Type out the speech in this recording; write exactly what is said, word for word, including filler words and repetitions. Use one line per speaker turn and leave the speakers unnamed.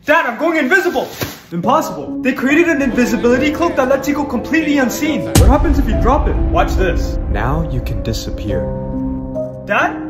Dad, I'm going invisible! Impossible. They created an invisibility cloak that lets you go completely unseen. What happens if you drop it? Watch this.
Now you can disappear.
Dad?